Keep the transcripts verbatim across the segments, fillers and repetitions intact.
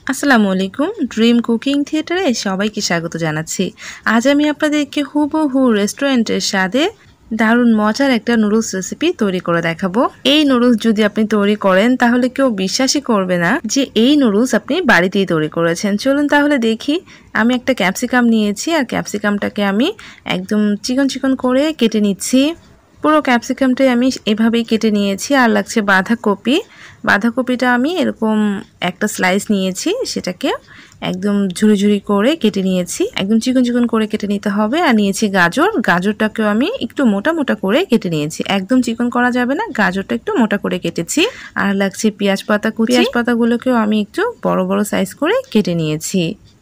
আসসালামু আলাইকুম dream cooking থিয়েটারে সবাইকে স্বাগত জানাচ্ছি। আজ আমি আপনাদেরকে হুবহু রেস্টুরেন্টের স্বাদে দারুণ মজার একটা নুডলস রেসিপি তৈরি করে দেখাবো। এই নুডলস যদি আপনি তৈরি করেন তাহলে কেউ বিশ্বাসই করবে না যে এই নুডলস আপনি বাড়িতেই তৈরি করেছেন। চলুন তাহলে দেখি। আমি একটা ক্যাপসিকাম নিয়েছি আর ক্যাপসিকামটাকে আমি একদম চিকন চিকন করে কেটে নিচ্ছি। পুরো ক্যাপসিকামটাই আমি এভাবেই কেটে নিয়েছি। আর লাগছে বাঁধাকপি। বাঁধাকপিটা আমি এরকম একটা স্লাইস নিয়েছি, সেটাকে একদম ঝুরি ঝুরি করে কেটে নিয়েছি। একদম চিকন চিকন করে কেটে নিতে হবে। আর নিয়েছি গাজর। গাজরটাকেও আমি একটু মোটা মোটা করে কেটে নিয়েছি। একদম চিকন করা যাবে না, গাজরটা একটু মোটা করে কেটেছি। আর লাগছে পেঁয়াজ পাতা কুচি। পেঁয়াজ পাতাগুলোকেও আমি একটু বড় বড় সাইজ করে কেটে নিয়েছি।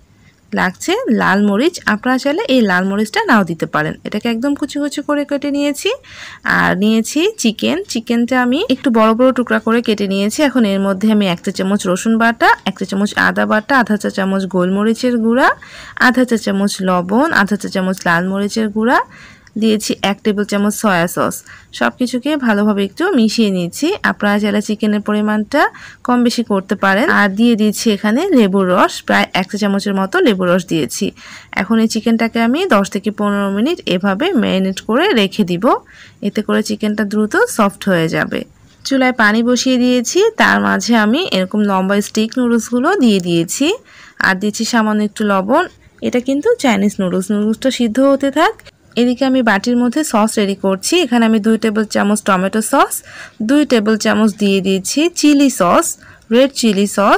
লাগছে লাল মরিচ। আপনারা চাইলে এই লাল মরিচটা নাও দিতে পারেন। এটাকে একদম কুচি কুচি করে কেটে নিয়েছি। আর নিয়েছি চিকেন। চিকেনটা আমি একটু বড় বড় টুকরা করে কেটে নিয়েছি। এখন এর মধ্যে আমি এক চা চামচ রসুন বাটা, এক চা চামচ আদা বাটা, আধা চা চামচ গোলমরিচের গুঁড়া, আধা চা চামচ লবণ, আধা চা চামচ লাল মরিচের গুঁড়া দিয়েছি, এক টেবিল চামচ সয়া সস। সব কিছুকে ভালোভাবে একটু মিশিয়ে নিয়েছি। আপনারা চাইলে চিকেনের পরিমাণটা কম বেশি করতে পারেন। আর দিয়ে দিয়েছি এখানে লেবুর রস, প্রায় এক চা চামচের মতো লেবুর রস দিয়েছি। এখন এই চিকেনটাকে আমি দশ থেকে পনেরো মিনিট এভাবে ম্যারিনেট করে রেখে দিব। এতে করে চিকেনটা দ্রুত সফট হয়ে যাবে। চুলায় পানি বসিয়ে দিয়েছি, তার মাঝে আমি এরকম লম্বা স্টিক নুডলসগুলো দিয়ে দিয়েছি। আর দিয়েছি সামান্য একটু লবণ। এটা কিন্তু চাইনিজ নুডলস। নুডলসটা সিদ্ধ হতে থাক। এদিকে আমি বাটির মধ্যে সস রেডি করছি। এখানে আমি দুই টেবিল চামচ টমেটো সস, দুই টেবিল চামচ দিয়ে দিয়েছি chilli sauce, red chilli sauce,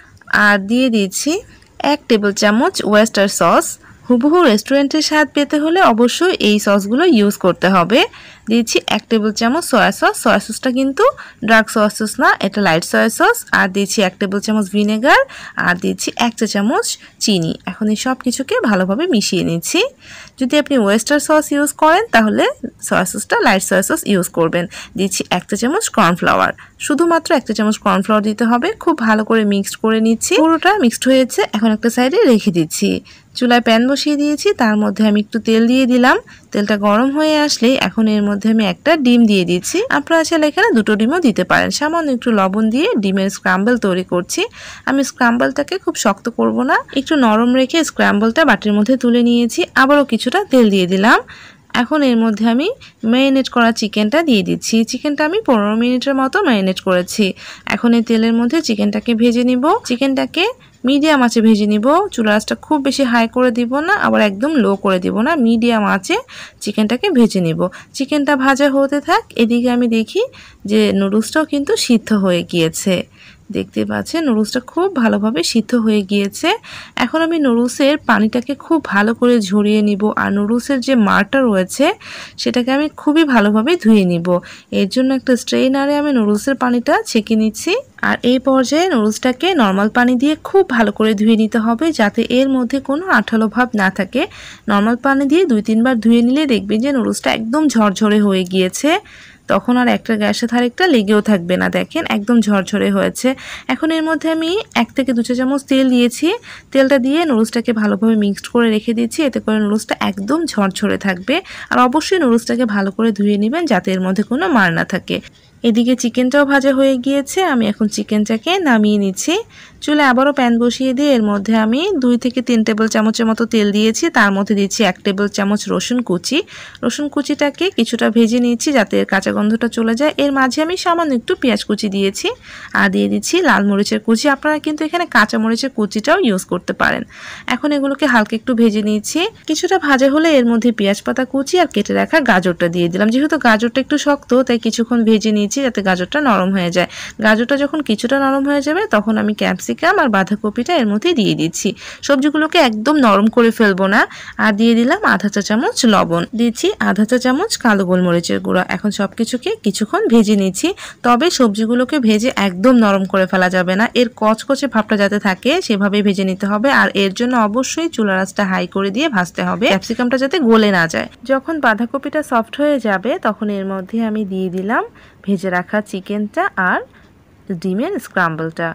আর দিয়ে দিয়েছি এক টেবিল চামচ ওয়েস্টার সস। হুবহু রেস্টুরেন্টের স্বাদ পেতে হলে অবশ্যই এই সসগুলো ইউজ করতে হবে। দিয়েছি এক টেবিল চামচ সয়া সস। সয়া সসটা কিন্তু ডার্ক সয়া সস না, এটা লাইট সয়া সস। আর দিয়েছি এক টেবিল চামচ ভিনেগার। আর দিয়েছি এক চা চামচ চিনি। এখন এই সব কিছুকে ভালোভাবে মিশিয়ে নিচ্ছি। যদি আপনি ওয়েস্টার সস ইউজ করেন তাহলে সয়া সসটা লাইট সয়া সস ইউজ করবেন। দিচ্ছি এক চা চামচ কর্নফ্লাওয়ার। শুধুমাত্র এক চা চামচ কর্নফ্লাওয়ার দিতে হবে। খুব ভালো করে মিক্সড করে নিচ্ছি। পুরোটা মিক্সড হয়েছে। এখন একটা সাইডে রেখে দিচ্ছি। চুলায় প্যান বসিয়ে দিয়েছি, তার মধ্যে আমি একটু তেল দিয়ে দিলাম। তেলটা গরম হয়ে আসলে এখন এর মধ্যে আমি একটা ডিম দিয়ে দিচ্ছি। আপনারা চাইলে এখানে দুটো ডিমও দিতে পারেন। সামান্য একটু লবণ দিয়ে ডিমের স্ক্রাম্বল তৈরি করছি। আমি স্ক্রাম্বলটাকে খুব শক্ত করব না, একটু নরম রেখে স্ক্রাম্বলটা বাটির মধ্যে তুলে নিয়েছি। আবারও কিছুটা তেল দিয়ে দিলাম। এখন এর মধ্যে আমি ম্যারিনেট করা চিকেনটা দিয়ে দিচ্ছি। চিকেনটা আমি পনেরো মিনিটের মতো ম্যারিনেট করেছি। এখন এই তেলের মধ্যে চিকেনটাকে ভেজে নিব। চিকেনটাকে মিডিয়াম আঁচে ভেজে নিব। চুলা আঁচটা খুব বেশি হাই করে দিব না, আবার একদম লো করে দিব না, মিডিয়াম আঁচে চিকেনটাকে ভেজে নিব। চিকেনটা ভাজা হতে থাক। এদিকে আমি দেখি যে নুডলসটাও কিন্তু সিদ্ধ হয়ে গিয়েছে। দেখতে পাচ্ছেন নুডলসটা খুব ভালোভাবে সিদ্ধ হয়ে গিয়েছে। এখন আমি নুডলসের পানিটাকে খুব ভালো করে ঝরিয়ে নিব। আর নুডলসের যে মারটা রয়েছে সেটাকে আমি খুবই ভালোভাবে ধুয়ে নিব। এর জন্য একটা স্ট্রেইনারে আমি নুডলসের পানিটা ছেঁকে নিচ্ছি। আর এই পর্যায়ে নুডলসটাকে নর্মাল পানি দিয়ে খুব ভালো করে ধুয়ে নিতে হবে, যাতে এর মধ্যে কোনো আঠালো ভাব না থাকে। নর্মাল পানি দিয়ে দুই তিনবার ধুয়ে নিলে দেখবেন যে নুডলসটা একদম ঝরঝরে হয়ে গিয়েছে। তখন আর একটা গ্যাসের ধারে একটা লেগেও থাকবে না। দেখেন একদম ঝরঝরে হয়েছে। এখন এর মধ্যে আমি এক থেকে দু চা চামচ তেল দিয়েছি। তেলটা দিয়ে নুডলসটাকে ভালোভাবে মিক্সড করে রেখে দিচ্ছি। এতে করে নুডলসটা একদম ঝরঝরে থাকবে। আর অবশ্যই নুডলসটাকে ভালো করে ধুয়ে নেবেন যাতে এর মধ্যে কোনো মার না থাকে। এদিকে চিকেনটাও ভাজা হয়ে গিয়েছে। আমি এখন চিকেনটাকে নামিয়ে নিচ্ছি। চুলে আবারও প্যান বসিয়ে দিয়ে এর মধ্যে আমি দুই থেকে তিন টেবিল চামচের মতো তেল দিয়েছি। তার মধ্যে দিচ্ছি এক টেবিল চামচ রসুন কুচি। রসুন কুচিটাকে কিছুটা ভেজে নিচ্ছি যাতে এর কাঁচা গন্ধটা চলে যায়। এর মাঝে আমি সামান্য একটু পেঁয়াজ কুচি দিয়েছি। আর দিয়ে দিচ্ছি লাল মরিচের কুচি। আপনারা কিন্তু এখানে কাঁচা মরিচের কুচিটাও ইউজ করতে পারেন। এখন এগুলোকে হালকা একটু ভেজে নিচ্ছি। কিছুটা ভাজা হলে এর মধ্যে পেঁয়াজ পাতা কুচি আর কেটে রাখা গাজরটা দিয়ে দিলাম। যেহেতু গাজরটা একটু শক্ত তাই কিছুক্ষণ ভেজে নিয়েছি যাতে গাজরটা নরম হয়ে যায়। গাজরটা যখন কিছুটা নরম হয়ে যাবে তখন আমি ক্যাপসিকাম আর বাঁধাকপিটা এর মধ্যে দিয়ে দিচ্ছি। সবজিগুলোকে একদম নরম করে ফেলবো না। আর দিয়ে দিলাম আধা চা চামচ লবণ, দিচ্ছি আধা চা চামচ কালো গোলমরিচের গুঁড়া। এখন সবকিছুকে কিছুক্ষণ ভেজে নিচ্ছি। তবে সবজিগুলোকে ভেজে একদম নরম করে ফেলা যাবে না, এর কচকচে ভাবটা যাতে থাকে সেভাবে ভেজে নিতে হবে। আর এর জন্য অবশ্যই চুলার আঁচটা হাই করে দিয়ে ভাজতে হবে, ক্যাপসিকামটা যাতে গলে না যায়। যখন বাঁধাকপিটা সফট হয়ে যাবে তখন এর মধ্যে আমি দিয়ে দিলাম ভেজে রাখা চিকেনটা আর ডিমের স্ক্রাম্বলটা।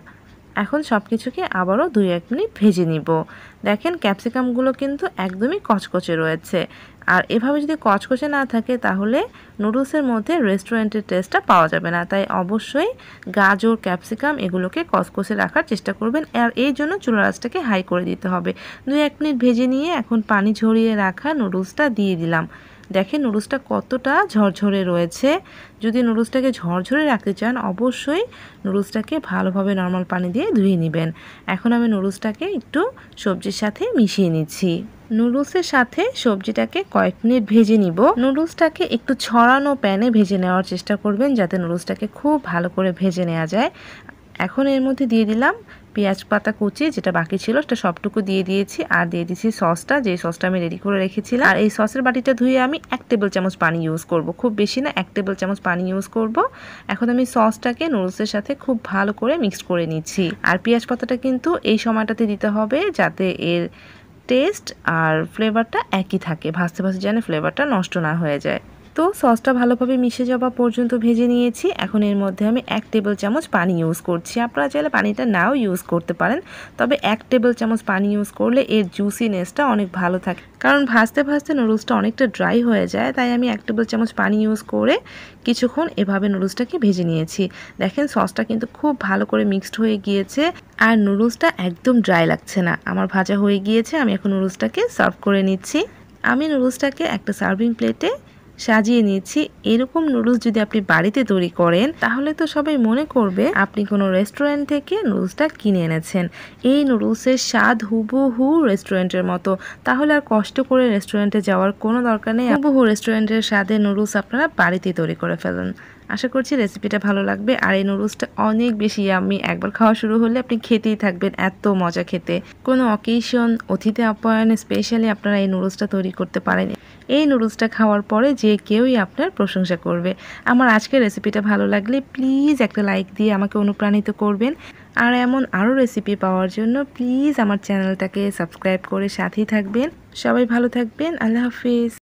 এখন সব কিছুকে আবারও দুই এক মিনিট ভেজে নিব। দেখেন ক্যাপসিকামগুলো কিন্তু একদমই কচকচে রয়েছে। আর এভাবে যদি কচকচে না থাকে তাহলে নুডলসের মধ্যে রেস্টুরেন্টের টেস্টটা পাওয়া যাবে না। তাই অবশ্যই গাজর, ক্যাপসিকাম এগুলোকে কচকচে রাখার চেষ্টা করবেন। আর এই জন্য চুলার আঁচটাকে হাই করে দিতে হবে। দুই এক মিনিট ভেজে নিয়ে এখন পানি ঝরিয়ে রাখা নুডলসটা দিয়ে দিলাম। দেখেন নুডলসটা কতটা ঝরঝরে রয়েছে। যদি নুডলসটাকে ঝরঝরে রাখতে চান অবশ্যই নুডলসটাকে ভালোভাবে নর্মাল পানি দিয়ে ধুয়ে নেবেন। এখন আমি নুডলসটাকে একটু সবজির সাথে মিশিয়ে নিচ্ছি। নুডলসের সাথে সবজিটাকে কয়েক মিনিট ভেজে নিব। নুডলসটাকে একটু ছড়ানো প্যানে ভেজে নেওয়ার চেষ্টা করবেন যাতে নুডলসটাকে খুব ভালো করে ভেজে নেওয়া যায়। এখন এর মধ্যে দিয়ে দিলাম পেঁয়াজ পাতা কুচি, যেটা বাকি ছিল সেটা সবটুকু দিয়ে দিয়েছি। আর দিয়ে দিচ্ছি সসটা, যে সসটা আমি রেডি করে রেখেছিলাম। আর এই সসের বাটিটা ধুয়ে আমি এক টেবিল চামচ পানি ইউজ করব, খুব বেশি না, এক টেবিল চামচ পানি ইউজ করব। এখন আমি সসটাকে নুডলসের সাথে খুব ভালো করে মিক্স করে নিচ্ছি। আর পেঁয়াজ পাতাটা কিন্তু এই সময়টাতে দিতে হবে যাতে এর টেস্ট আর ফ্লেভারটা একই থাকে, ভাজতে ভাজতে যেন ফ্লেভারটা নষ্ট না হয়ে যায়। তো সসটা ভালোভাবে মিশে যাওয়া পর্যন্ত ভেজে নিয়েছি। এখন এর মধ্যে আমি এক টেবিল চামচ পানি ইউজ করছি। আপনারা চাইলে পানিটা নাও ইউজ করতে পারেন, তবে এক টেবিল চামচ পানি ইউজ করলে এর জুসিনেসটা অনেক ভালো থাকে। কারণ ভাজতে ভাজতে নুডলসটা অনেকটা ড্রাই হয়ে যায়, তাই আমি এক টেবিল চামচ পানি ইউজ করে কিছুক্ষণ এভাবে নুডলসটাকে ভেজে নিয়েছি। দেখেন সসটা কিন্তু খুব ভালো করে মিক্সড হয়ে গিয়েছে আর নুডলসটা একদম ড্রাই লাগছে না। আমার ভাজা হয়ে গিয়েছে, আমি এখন নুডলসটাকে সার্ভ করে নিচ্ছি। আমি নুডলসটাকে একটা সার্ভিং প্লেটে সাজিয়ে নিয়েছি। এরকম নুডলস যদি আপনি বাড়িতে তৈরি করেন তাহলে তো সবাই মনে করবে আপনি কোনো রেস্টুরেন্ট থেকে নুডলসটা কিনে এনেছেন। এই নুডলসের স্বাদ হুবহু রেস্টুরেন্টের মতো, তাহলে আর কষ্ট করে রেস্টুরেন্টে যাওয়ার কোনো দরকার নেই। হুবহু রেস্টুরেন্টের স্বাদে নুডলস আপনারা বাড়িতে তৈরি করে ফেলুন। আশা করছি রেসিপিটা ভালো লাগবে। আর এই নুডলসটা অনেক বেশি ইয়াম্মি, একবার খাওয়া শুরু হলে আপনি খেতেই থাকবেন, এত মজা খেতে। কোনো অকেশন, অতিথি আপ্যায়নে স্পেশালি আপনারা এই নুডলসটা তৈরি করতে পারেন। এই নুডলসটা খাওয়ার পরে যে কেউই আপনার প্রশংসা করবে। আমার আজকের রেসিপিটা ভালো লাগলে প্লিজ একটা লাইক দিয়ে আমাকে অনুপ্রাণিত করবেন। আর এমন আরও রেসিপি পাওয়ার জন্য প্লিজ আমার চ্যানেলটাকে সাবস্ক্রাইব করে সাথেই থাকবেন। সবাই ভালো থাকবেন। আল্লাহ হাফিজ।